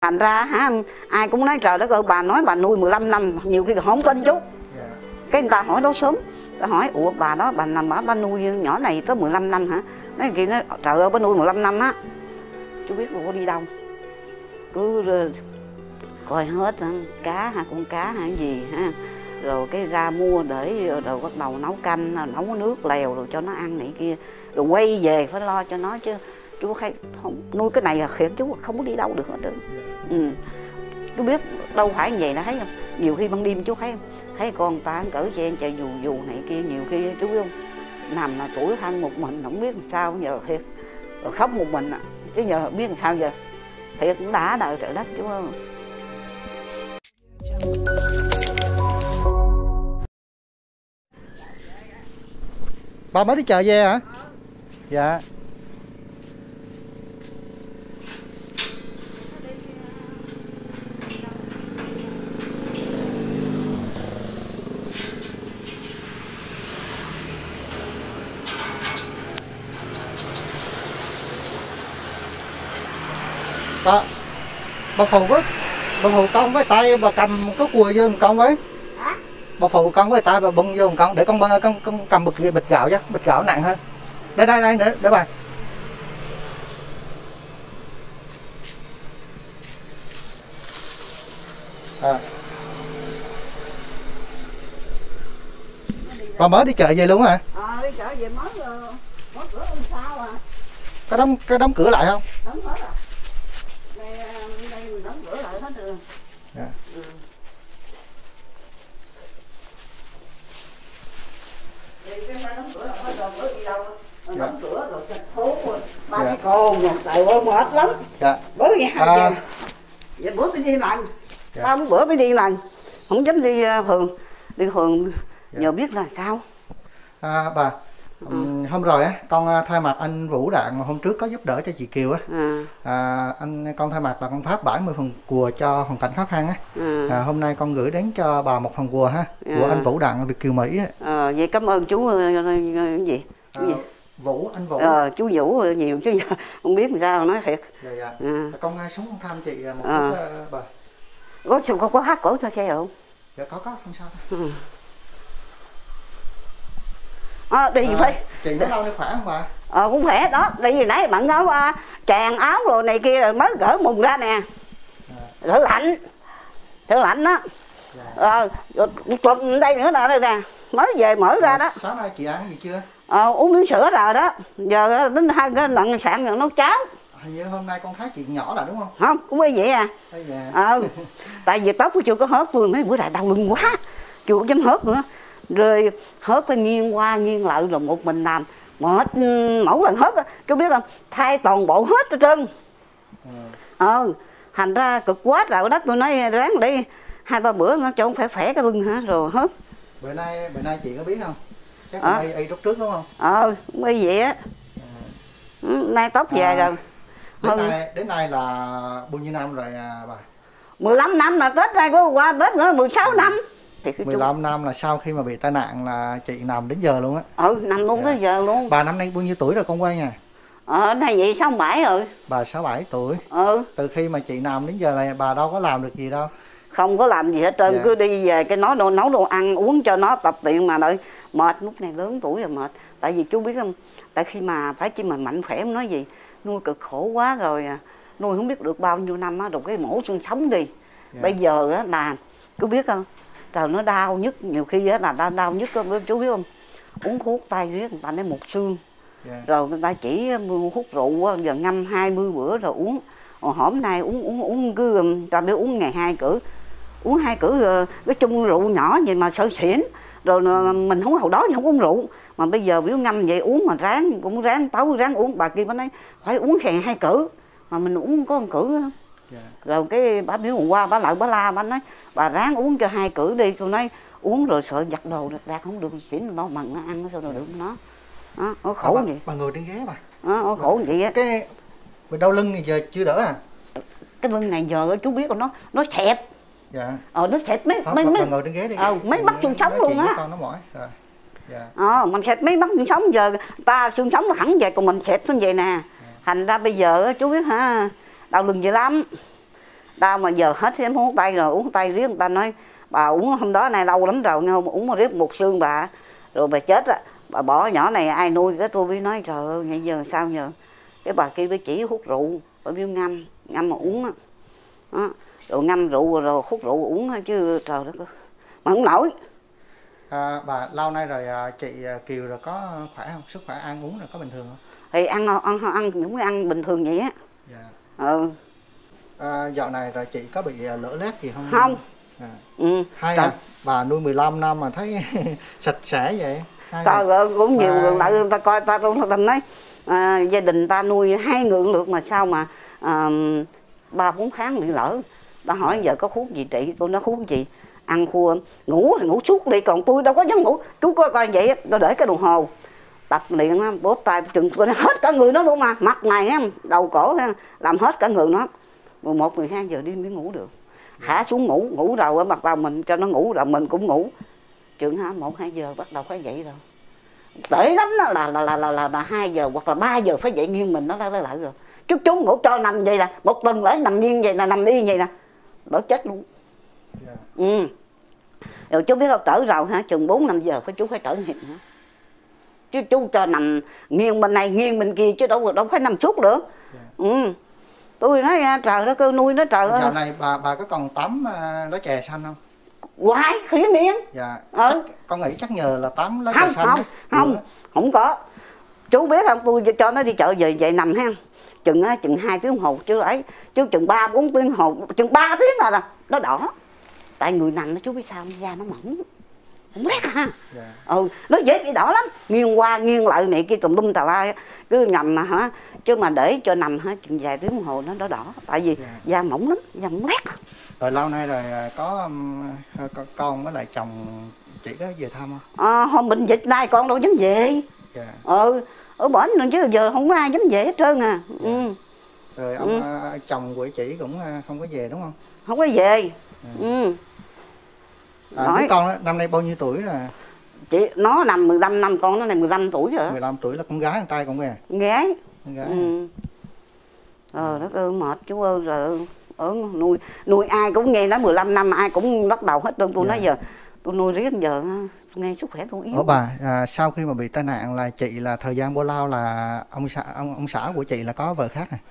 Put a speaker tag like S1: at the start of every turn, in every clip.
S1: Thành ra hả, ai cũng nói trời đất ơi, bà nói bà nuôi 15 năm, nhiều khi không tin chú. Cái người ta hỏi đó sớm, ta hỏi ủa bà đó bà nằm bà nuôi nhỏ này tới 15 năm hả? Nói kia nói trời ơi bà nuôi 15 năm á. Chú biết cô đi đâu. Cứ coi hết cá ha, con cá hay gì ha. Rồi cái ra mua để rồi bắt đầu nấu canh, nấu nước lèo rồi cho nó ăn này kia. Rồi quay về phải lo cho nó chứ. Chú thấy không, nuôi cái này là thiệt chú không có đi đâu được hết trơn. Chú biết đâu phải như vậy đã thấy không? Nhiều khi ban đêm chú thấy con ta cỡ chen chạy dù này kia, nhiều khi chú biết không? Nằm là tuổi thân một mình không biết làm sao giờ thiệt. Rồi khóc một mình à. Chứ giờ biết làm sao giờ. Thiệt cũng đã đời trời đất chú không?
S2: Bà mới đi chợ về hả? Dạ. Bà phụ con với tay bà cầm cái cùi vô một con với.
S1: Hả?
S2: Bà phụ con với tay bà bưng vô một con để con cầm bịch gạo chứ, bịch gạo nặng hơn. Đây để bà. Bà mới đi chợ về luôn hả?
S1: Đi chợ về mới cửa hôm sau à.
S2: Có đóng cửa lại không?
S1: Đóng hết à. Đây mình đóng cửa lại hết rồi.
S2: Dạ.
S1: Thì cái phải đóng cửa lại hết rồi, bữa đi đâu mình đóng cửa rồi xịt thuốc rồi. Ba cái cồn rồi, trời ơi mệt lắm.
S2: Dạ.
S1: Bữa về vậy bữa phải đi lần.
S2: Dạ.
S1: 3 bữa phải đi lần. Không dám đi phường nhờ biết là sao.
S2: Bà hôm rồi á con thay mặt anh Vũ Đạn hôm trước có giúp đỡ cho chị Kiều á. Con thay mặt là con phát 70 phần quà cho hoàn cảnh khó khăn á. Hôm nay con gửi đến cho bà một phần quà ha, của anh Vũ Đạn ở Việt Kiều Mỹ á.
S1: Vậy cảm ơn chú cái gì?
S2: Anh Vũ.
S1: Chú Vũ nhiều chứ không biết làm sao nói thiệt.
S2: Dạ. Con xuống con thăm chị một chút bà.
S1: Có hát cổ sao xe được không?
S2: Dạ có không sao.
S1: Đi phải.
S2: Chị mới lâu nay khỏe không bà?
S1: Cũng khỏe đó, đi gì nãy bạn nói tràn áo rồi này kia rồi mới gỡ mùng ra nè. Thở lạnh đó. Rồi tuần đây nữa nè, đây nè, mới về mở ra đó.
S2: Sáng nay chị ăn cái gì chưa?
S1: Uống miếng sữa rồi đó, giờ đến 2 cái nặng sạn rồi nấu cháo.
S2: Hình như hôm nay con thấy chị nhỏ là đúng không?
S1: Không, cũng như vậy à. Tại vì tóc của chưa có hớt, tôi mấy bữa nay đau lưng quá, chưa có dám hớt nữa. Rồi hớt phải nghiêng qua nghiêng lại rồi một mình làm mệt, mỗi lần hớt chú biết không, thay toàn bộ hết hết trơn. Thành ra cực quá trời đất, tôi nói ráng đi 2-3 bữa nó cho phải khỏe cái lưng hả rồi hớt.
S2: Bữa nay chị có biết không? Chắc là y lúc trước đúng không?
S1: Cũng y vậy á. Nay tóc về rồi.
S2: Đến nay là bao nhiêu năm rồi bà?
S1: 15 năm là Tết nay có qua Tết nữa 16 năm.
S2: 15 năm là sau khi mà bị tai nạn là chị nằm đến giờ luôn á.
S1: Nằm luôn tới giờ luôn.
S2: Bà năm nay bao nhiêu tuổi rồi con quay nha?
S1: Nay vậy 67 rồi.
S2: Bà 67 tuổi. Từ khi mà chị nằm đến giờ là bà đâu có làm được gì đâu.
S1: Không có làm gì hết trơn, cứ đi về cái nấu đồ ăn uống cho nó tập tiện mà đợi mệt, lúc này lớn tuổi rồi mệt. Tại vì chú biết không, tại khi mà phải chi mình mạnh khỏe không nói gì, nuôi cực khổ quá rồi, nuôi không biết được bao nhiêu năm á, rồi cái mổ xương sống đi. Bây giờ á là chú biết không, trời nó đau nhức, nhiều khi á là đau nhức chú biết không, uống thuốc tay riết người ta nói một xương. Rồi người ta chỉ hút rượu giờ ngâm 20 bữa rồi uống. Hôm nay uống cứ ta biết uống ngày 2 cữ. Uống 2 cữ cái chung rượu nhỏ vậy mà sợ xỉn. Rồi mình không hồi đó thì không uống rượu. Mà bây giờ biểu ngâm vậy uống mà cũng ráng tấu ráng uống. Bà kia bà nói phải uống ngày 2 cữ. Mà mình uống có 1 cữ. Rồi cái bà biểu hôm qua bà lại bà la bà nói bà ráng uống cho 2 cữ đi. Tôi nói uống rồi sợ giặt đồ đạt không được xỉn nó mặn nó ăn sao rồi được nó. Nó khổ vậy.
S2: Bà ngồi trên ghế bà.
S1: Nó khổ vậy á.
S2: Cái đau lưng này giờ chưa đỡ à?
S1: Cái lưng này giờ chú biết không, nó xẹp. Nó xẹp mấy
S2: ngồi trên ghế đi.
S1: Mấy mắt xương sống luôn á.
S2: Con nó mỏi rồi.
S1: Mình xẹp mấy mắt xương sống, giờ ta xương sống nó thẳng về còn mình xẹp xuống vậy nè. Thành ra bây giờ chú biết hả, đau lưng vậy lắm. đau mà giờ hết em uống tay rồi, uống tay riết người ta nói bà uống hôm đó nay lâu lắm rồi nhưng mà uống mà riết một xương bà rồi bà chết á, bà bỏ nhỏ này ai nuôi. Cái tôi mới nói trời ơi bây giờ sao giờ, cái bà kia mới chỉ hút rượu, bà biết ngâm mà uống á, rồi ngâm rượu rồi hút rượu uống chứ trời đất ơi mà không nổi.
S2: Bà lâu nay rồi chị Kiều rồi có khỏe không, sức khỏe ăn uống rồi có bình thường không?
S1: Thì ăn cũng ăn bình thường vậy á.
S2: Dạ. Dạo này rồi chị có bị lở loét gì không?
S1: Không.
S2: Hay bà nuôi 15 năm mà thấy sạch sẽ vậy.
S1: Trời ơi cũng nhiều người lại người ta coi ta nói gia đình ta nuôi 2 người được mà sao mà 3-4 tháng bị lỡ. Ta hỏi giờ có thuốc gì trị, tôi nói thuốc gì ăn khua ngủ thì ngủ suốt đi, còn tôi đâu có dám ngủ. Chú coi vậy tôi để cái đồng hồ tập luyện bóp tay chừng hết cả người nó luôn, mà mặt này đầu cổ làm hết cả người nó. 11-12 giờ đêm mới ngủ được, thả xuống ngủ rồi bắt đầu mình cho nó ngủ rồi mình cũng ngủ chừng 1-2 giờ bắt đầu phải dậy rồi. Tệ lắm đó là 2 giờ hoặc là 3 giờ phải dậy nghiêng mình nó lại rồi. Chứ chú ngủ cho nằm vậy nè, một tuần lễ nằm nghiêng vậy nè, nằm y vậy nè, đỡ chết luôn. Rồi chú biết không, trở rồi chừng 4-5 giờ chú phải trở hiện nữa. Chứ chú cho nằm nghiêng bên này nghiêng bên kia chứ đâu phải nằm suốt được. Tôi nói trời đất ơi nuôi nó trời ơi.
S2: Dạo này bà có còn tắm lá chè xanh không?
S1: Hoài khỉ miệng.
S2: Dạ. Con nghĩ chắc nhờ là tắm lá chè xanh.
S1: Không có. Chú biết không, tôi cho nó đi chợ về vậy nằm chừng 2 tiếng hồ chứ ấy, chứ chừng 3-4 tiếng hồ, chừng 3 tiếng là nó đỏ. Tại người nằm nó chú biết sao da nó mỏng. Không biết ha. Nó dễ bị đỏ lắm, nghiêng qua nghiêng lại này kia tùm lum tà la cứ nằm mà chứ mà để cho nằm chừng vài tiếng đồng hồ nó đỏ, tại vì da mỏng lắm, da mỏng lét.
S2: Rồi lâu nay rồi có con với lại chồng chị có về thăm không?
S1: Hôm bệnh dịch nay con đâu dám về. Ở bển nữa chứ giờ không có ai dám về hết trơn à.
S2: Rồi ông chồng của chị cũng không có về đúng không?
S1: Không có về.
S2: Đứa con đó, năm nay bao nhiêu tuổi rồi?
S1: Chị nó nằm 15 năm, con nó này 15 tuổi rồi.
S2: 15 tuổi là con gái con trai con kìa?
S1: Gái.
S2: Con gái.
S1: Đất ơi mệt chú ơi, rồi ở nuôi ai cũng nghe nói 15 năm ai cũng bắt đầu hết trơn. Tôi nói giờ tôi nuôi riết giờ nghe sức khỏe tôi yếu.
S2: Ủa bà, sau khi mà bị tai nạn là chị là thời gian bao lâu là ông xã của chị là có vợ khác này?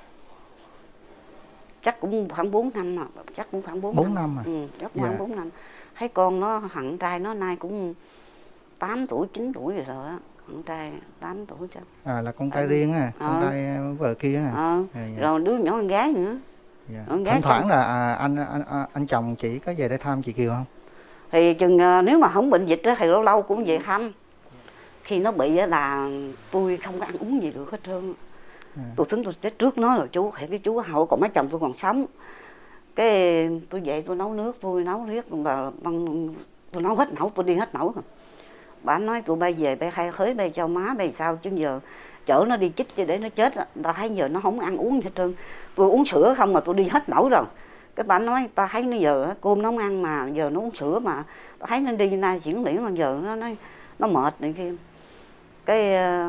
S1: Chắc cũng khoảng 4 năm mà, chắc cũng khoảng
S2: 4 năm à?
S1: Chắc khoảng 4 năm. Thấy con nó thằng trai nó nay cũng 8 tuổi 9 tuổi rồi đó, thằng trai 8 tuổi chắc.
S2: Là con trai riêng à, con trai vợ kia à?
S1: Rồi đứa nhỏ con gái nữa.
S2: Thỉnh thoảng là anh chồng chị có về để thăm chị Kiều không?
S1: Thì chừng nếu mà không bệnh dịch đó, thì lâu lâu cũng về thăm. Khi nó bị là tôi không có ăn uống gì được hết trơn. Tôi tính tôi chết trước nó rồi chú, cái chú hậu còn mấy chồng tôi còn sống. Cái tôi dậy tôi nấu nước, tôi nấu riết tôi nấu hết nấu, tôi đi hết nấu. Bà nói tụi bay về bay khai khới bay cho má bay sao chứ giờ chở nó đi chích cho để nó chết. Ta thấy giờ nó không ăn uống hết trơn. Tôi uống sữa không mà tôi đi hết nổi rồi. Cái bà nói ta thấy nó giờ cơm nó không ăn mà giờ nó uống sữa mà ta thấy nó đi nay chuyển liễn còn giờ nó mệt này kia. Cái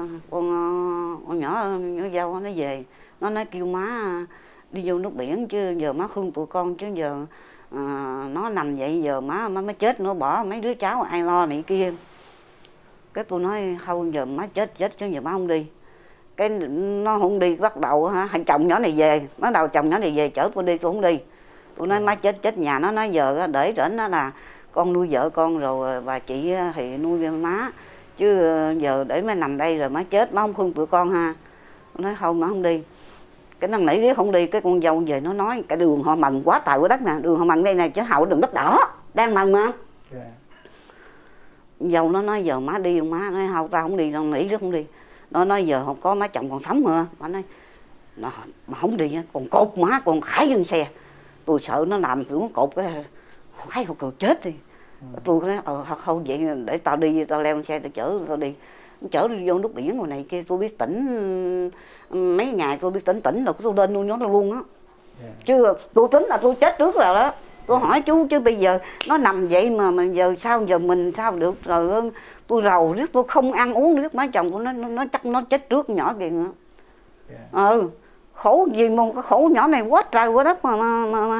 S1: con nhỏ dâu nó về nó nói kêu má đi vô nước biển chứ giờ má thương tụi con chứ giờ nó nằm vậy giờ má mới chết nữa bỏ mấy đứa cháu ai lo này kia. Cái tôi nói không giờ má chết chứ giờ má không đi. Cái nó không đi bắt đầu hai chồng nhỏ này về, nó đầu chồng nhỏ này về chở tôi đi tôi không đi. Tôi nói má chết nhà nó nói giờ để rảnh nó là con nuôi vợ con rồi bà chị thì nuôi má chứ giờ để má nằm đây rồi má chết má không thương tụi con ha. Tôi nói không má không đi. Cái năn nỉ riết không đi, cái con dâu về nó nói cái đường họ mần quá trời của đất nè, đường họ mần đây nè chứ hậu đường đất đỏ đang mần mà. Dâu nó nói giờ má đi không má, nói không tao không đi đâu, nỉ riết không đi. Nó nói giờ không có má chồng còn sống mà. Má nói mà không đi còn cột má còn khải lên xe. Tôi sợ nó làm tôi cột cái khải không chết đi. Tôi nói không vậy để tao đi tao leo xe tao chở tao đi. Chở đi vô nước biển rồi này kia tôi biết tỉnh mấy ngày tôi biết tỉnh rồi tôi lên nuôi nó luôn á. Chứ tôi tính là tôi chết trước rồi đó. Tôi hỏi chú chứ bây giờ nó nằm vậy mà giờ sao giờ mình sao được rồi tôi rầu riết tôi không ăn uống riết má chồng của nó chắc nó chết trước nhỏ kìa nữa. Khổ gì mà cái khổ nhỏ này quá trời quá đất mà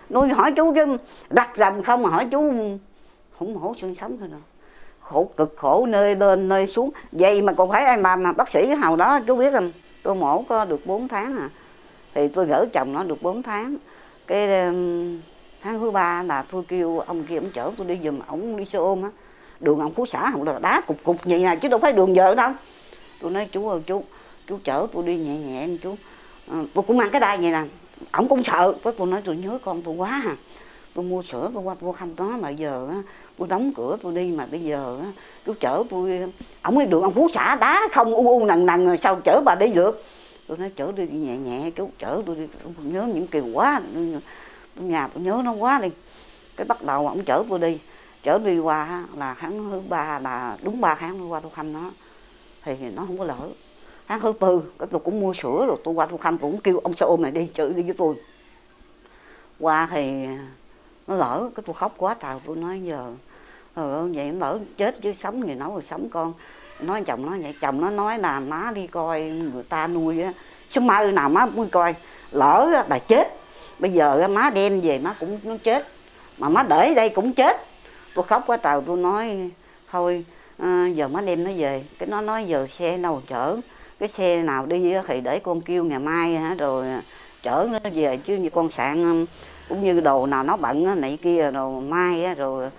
S1: nuôi hỏi chú chứ đặt rầm không mà hỏi chú không hổ xương sống thôi đâu. Khổ, cực khổ nơi lên nơi xuống vậy mà còn phải ai mà bác sĩ hầu đó chú biết không, tôi mổ có được 4 tháng à, thì tôi gửi chồng nó được 4 tháng, cái tháng thứ 3 là tôi kêu ông kia ông chở tôi đi giùm, ổng đi xe ôm á, đường ông Phú Xã không là đá cục cục vậy nè chứ đâu phải đường vợ đâu. Tôi nói chú ơi chú chở tôi đi nhẹ nhẹ chú, tôi cũng mang cái đai vậy nè, ổng cũng sợ, tôi nói tôi nhớ con tôi quá à, tôi mua sữa tôi qua tôi khăm nó mà giờ á tôi đóng cửa tôi đi mà bây giờ á chú chở tôi, ổng đi đường ông Phú Xã đá không u nần nần rồi sao chở bà đi được. Tôi nói chở đi nhẹ nhẹ chú, chở tôi đi, tôi nhớ những kiều quá, tôi nhà tôi nhớ nó quá đi. Cái bắt đầu ổng chở tôi đi qua là tháng thứ 3 là đúng 3 tháng tôi qua tôi khăm nó thì nó không có lỡ. Tháng thứ 4 cái tôi cũng mua sữa rồi tôi qua tôi khăm, tôi cũng kêu ông xe ôm này đi chở đi với tôi. Qua thì nó lỡ, cái tôi khóc quá trời, tôi nói giờ vậy nó lỡ chết chứ sống thì nấu rồi sống con. Nói chồng nó vậy, chồng nó nói là má đi coi người ta nuôi á, chứ má nào má muốn coi, lỡ là chết, bây giờ má đem về má cũng nó chết, mà má để đây cũng chết. Tôi khóc quá trời, tôi nói thôi giờ má đem nó về. Cái nó nói giờ xe đâu chở, cái xe nào đi thì để con kêu ngày mai rồi chở nó về, chứ như con sạn cũng như đồ nào nó bận này kia rồi mai rồi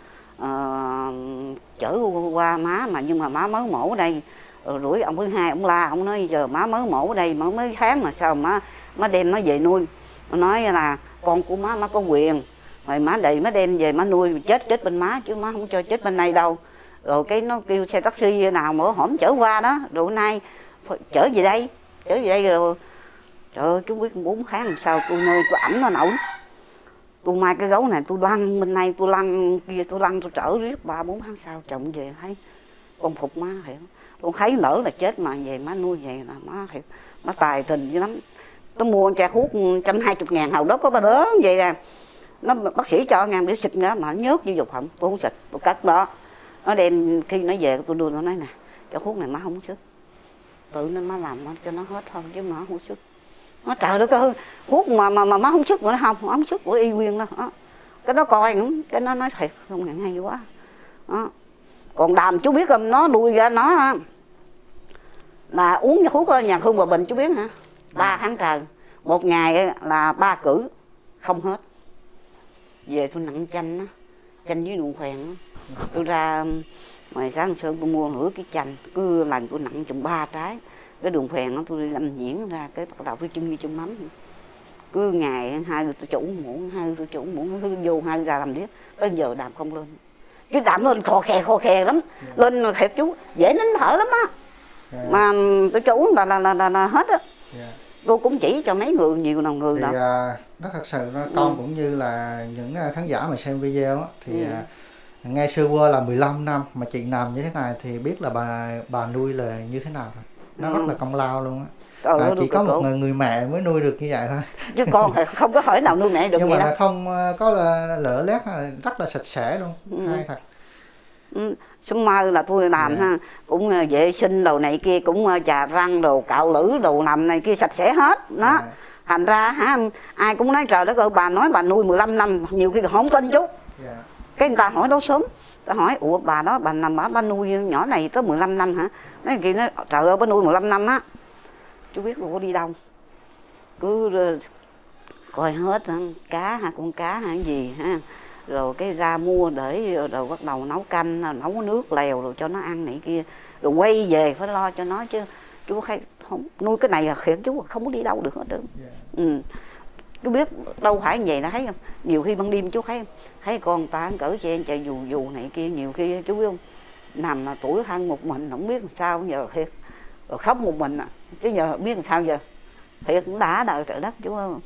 S1: chở qua má, mà nhưng mà má mới mổ đây rồi rủi ông thứ hai ông la, ông nói giờ má mới mổ đây mới khám mà sao má đem nó về nuôi. Nó nói là con của má có quyền rồi má đem về má nuôi, chết bên má chứ má không cho chết bên này đâu. Rồi cái nó kêu xe taxi nào mà hổm chở qua đó, rồi nay chở về đây rồi trời ơi chú biết 4 tháng làm sao tôi nơi tôi ẩm nó nổi. Tôi mai cái gấu này tôi lăn bên này tôi lăn kia tôi trở riết 3-4 tháng sau chồng về thấy con phục má hiểu, con thấy lỡ là chết mà về má nuôi về là má hiểu, má tài tình dữ lắm. Nó mua chai thuốc 120.000 hầu đó có ba lớn vậy nè, nó bác sĩ cho ngàn để xịt nữa mà nhớt vô dục không, tôi không xịt, tôi cất đó. Nó đem khi nó về tôi đưa nó nói nè, cho thuốc này má không sức, tự nên má làm cho nó hết thôi chứ má không sức. Nó trời đất ơi, thuốc mà má không sức, mà nó không sức của y nguyên đó. Cái nó coi nữa, cái nó nói thiệt không ngàn hay quá đó. Còn đàm chú biết không, nó nuôi ra nó là uống cái thuốc ở nhà Hương Hòa Bình chú biết hả, 3 tháng trời, một ngày là 3 cử không hết. Về tôi nặng chanh á, chanh với đường phèn á, tôi ra ngoài Sáng Sơn tôi mua nửa cái chanh, cứ lần tôi nặng chừng 3 trái. Cái đường phèn đó tôi đi làm diễn ra, cái bắt đầu tôi chưng như chưng mắm, cứ ngày 2 người tôi chủ muỗng, 2 người tôi chủ muỗng, cứ vô 2 ra làm điếc. Tới giờ đàm không lên, cái đàm lên khò khè lắm, lên thiệt chú dễ nín thở lắm á. Mà tôi chủ là hết á. Tôi cũng chỉ cho mấy người nhiều nào người đâu.
S2: Nó thật sự con cũng như là những khán giả mà xem video á, thì nghe sơ qua là 15 năm mà chị làm như thế này thì biết là bà nuôi là như thế nào rồi. Nó rất là công lao luôn á. Chỉ có một người mẹ mới nuôi được như vậy thôi.
S1: Chứ con không có hỏi nào nuôi mẹ được.
S2: Nhưng mà không có lỡ lét, rất là sạch sẽ luôn. Hay thật.
S1: Sớm mơ là tôi làm ha, cũng vệ sinh đồ này kia, cũng chà răng đồ cạo lưỡi đồ làm này kia sạch sẽ hết đó. Thành ra ai cũng nói trời đất ơi, bà nói bà nuôi 15 năm nhiều khi không tin chú. Cái người ta hỏi đó sớm, ta hỏi ủa bà đó bà nuôi nhỏ này tới 15 năm hả? Nói kia nói trời ơi bà nuôi 15 năm á. Chú biết cô đi đâu, cứ coi hết cá con cá hay gì ha, rồi cái ra mua để rồi bắt đầu nấu canh, nấu nước lèo rồi cho nó ăn này kia, rồi quay về phải lo cho nó chứ. Chú thấy không, nuôi cái này là khiển chú không có đi đâu được hết được. Chú biết đâu phải như vậy đã thấy không, nhiều khi ban đêm chú thấy con ta cỡ xe chạy dù này kia, nhiều khi chú biết không, nằm là tuổi thân một mình không biết làm sao giờ thiệt, rồi khóc một mình chứ giờ biết làm sao giờ thiệt, cũng đã đời trời đất chú không.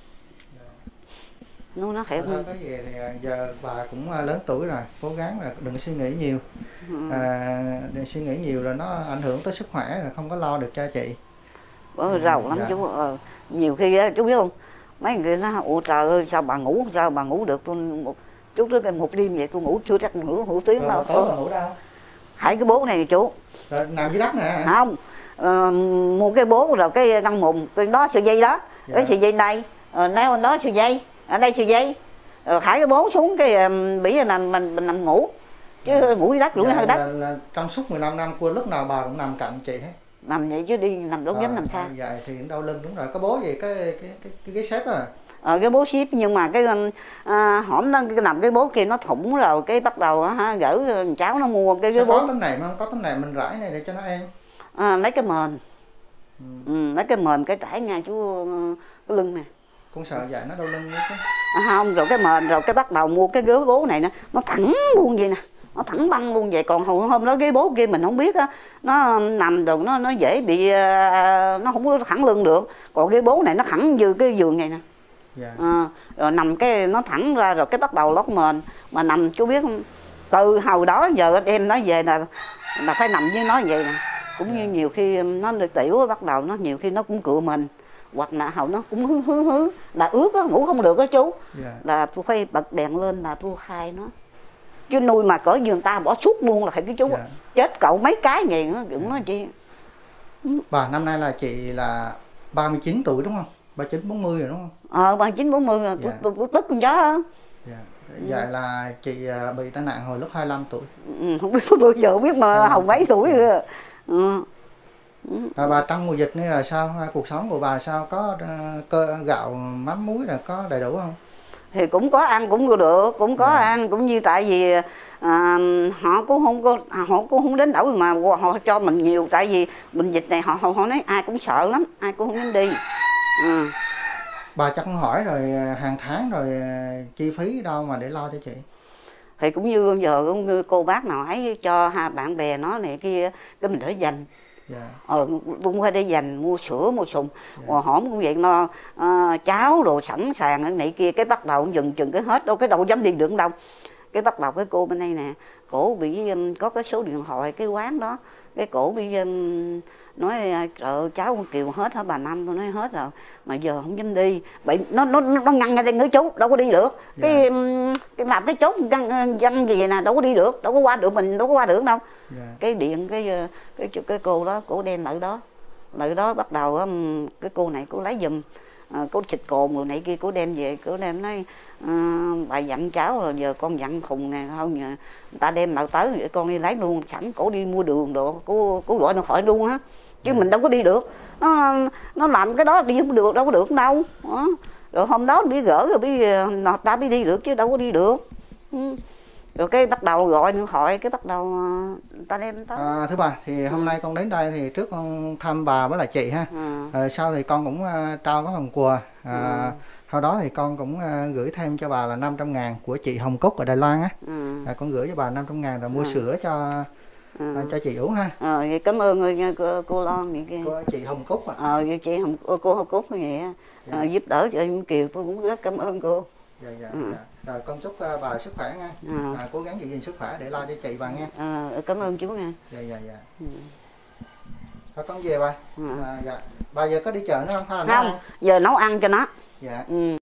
S1: Nó thiệt
S2: không. Cái gì thì giờ bà cũng lớn tuổi rồi, cố gắng là đừng suy nghĩ nhiều, đừng suy nghĩ nhiều rồi nó ảnh hưởng tới sức khỏe rồi không có lo được cho chị.
S1: Rầu lắm chú. Nhiều khi chú biết không, mấy người nói ủa trời ơi sao bà ngủ được. Tôi chút trước một đêm vậy tôi ngủ chưa chắc ngủ tiếng đâu.
S2: Tối ngủ đâu?
S1: Hãy cái bố này nè chú.
S2: Rồi nằm dưới đất nè.
S1: Không, mua cái bố rồi cái ngăn mùng, cái đó sợi dây đó, cái sợi dây này, nếu đó sợi dây, ở đây sợi dây, rồi thả cái bố xuống cái bị là mình nằm ngủ, chứ ngủ dưới đất rủi hơi đất.
S2: Là trong suốt 15 năm của lúc nào bà cũng nằm cạnh chị hết?
S1: Nằm vậy chứ đi nằm đâu dám nằm xa.
S2: Vậy thì đau lưng đúng rồi. Có bố gì cái ghế xếp à?
S1: Cái bố xếp, nhưng mà cái hổm nó cái nằm cái bố kia nó thủng rồi cái bắt đầu gỡ cháu nó mua cái bố.
S2: Có tấm nệm không? Có tấm nệm mình rải này để cho nó êm.
S1: Lấy cái mền. Lấy cái mền cái trải nha chú cái lưng nè.
S2: Con sợ vậy nó đau lưng nữa chứ.
S1: Không, rồi cái mền rồi cái bắt đầu mua cái ghế bố này nè, nó thẳng luôn vậy nè. Nó thẳng băng luôn vậy, còn hôm đó ghế bố kia mình không biết á, nó nằm rồi nó dễ bị nó không có thẳng lưng được. Còn ghế bố này nó thẳng như cái giường này nè. Rồi nằm cái nó thẳng ra rồi cái bắt đầu lót mền mà nằm chú biết không, từ hồi đó giờ em nó về là phải nằm với nó vậy nè. Cũng như nhiều khi nó được tiểu bắt đầu nó nhiều khi nó cũng cựa mình, hoặc là hầu nó cũng hứ là ướt á, ngủ không được á chú. Là tôi phải bật đèn lên là tôi khai nó, chứ nuôi mà cỡ giường ta bỏ suốt luôn là phải cái chú. Chết cậu mấy cái vậy nó đừng nói chi.
S2: Bà năm nay là chị là 39 tuổi đúng không? 39 40 rồi đúng không?
S1: 39 40 rồi, tôi tức con chó.
S2: Vậy là chị bị tai nạn hồi lúc 25 tuổi.
S1: Không biết, tôi giờ biết mà hầu mấy tuổi rồi.
S2: Bà trong mùa dịch này là sao? Cuộc sống của bà sao? Có gạo mắm muối là có đầy đủ không?
S1: Thì cũng có ăn cũng được, cũng có ăn, cũng như tại vì họ cũng không đến nỗi mà họ cho mình nhiều, tại vì bệnh dịch này họ nói ai cũng sợ lắm, ai cũng không dám đi.
S2: Bà chắc cũng hỏi rồi hàng tháng rồi chi phí đâu mà để lo cho chị?
S1: Thì cũng như giờ cô bác nào ấy cho bạn bè nó này kia cái mình để dành. Cũng phải để dành mua sữa mua sùng. Hổm cũng vậy, no cháo đồ sẵn sàng cái này kia, cái bắt đầu dừng chừng cái hết đâu, cái đâu dám đi được đâu. Cái bắt đầu cái cô bên đây nè, cổ bị có cái số điện thoại cái quán đó, cái cổ bị nói trời cháu con Kiều hết hả bà Năm, tôi nói hết rồi mà giờ không dám đi, vậy nó ngăn ngay đây nữa chú, đâu có đi được. Cái làm cái chốt dân gì nè, đâu có đi được, đâu có qua được, mình đâu có qua được đâu. Cái điện cái cô đó, cổ đem lại đó bắt đầu cái cô này cô lấy giùm, cô xịt cồn rồi này kia, cô đem về, cô đem nói bà dặn cháu rồi giờ con dặn khùng nè, không nhờ người ta đem lại tới con đi lấy luôn, sẵn cổ đi mua đường đồ, cô gọi nó khỏi luôn á, chứ mình đâu có đi được. Nó làm cái đó đi không được, đâu có được đâu. Rồi hôm đó bị gỡ rồi ta mới đi được chứ đâu có đi được. Rồi cái bắt đầu gọi điện thoại, cái bắt đầu ta đem tới.
S2: Thưa bà, thì hôm nay con đến đây thì trước con thăm bà với lại chị ha. Sau thì con cũng trao có phần quà. Sau đó thì con cũng gửi thêm cho bà là 500.000 của chị Hồng Cúc ở Đài Loan á. Con gửi cho bà 500.000 rồi mua sữa cho chị uống ha.
S1: Cảm ơn cô Loan vậy kia.
S2: Chị Hồng Cúc ạ.
S1: Chị cô Hồng Cúc vậy á. Giúp đỡ cho em Kiều, tôi cũng rất cảm ơn cô.
S2: Dạ. Rồi con chúc bà sức khỏe nha. Cố gắng giữ gìn sức khỏe để lo cho chị bà nha.
S1: Cảm ơn chú nha.
S2: Dạ. Thôi con về bà. Bà giờ có đi chợ nữa không? Hay là
S1: không, giờ nấu ăn cho nó.
S2: Dạ.